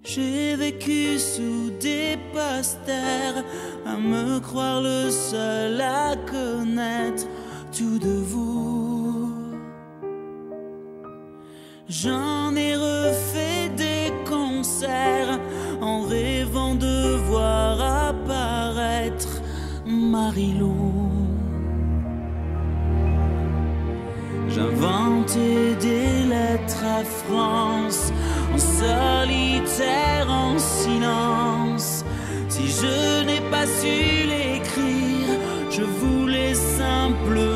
J'ai vécu sous des posters, à me croire le seul à connaître tout de vous. J'en ai refait des concerts en rêvant de voir apparaître Marilou. J'inventais des lettres à France, en solitaire, en silence. Si je n'ai pas su l'écrire, je voulais simplement